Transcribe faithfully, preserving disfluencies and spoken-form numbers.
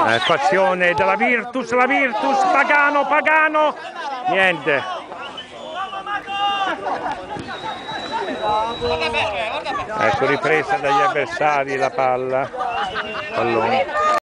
Ecco azione della Virtus, la Virtus, Pagano, Pagano, niente. Ecco ripresa dagli avversari la palla, pallone.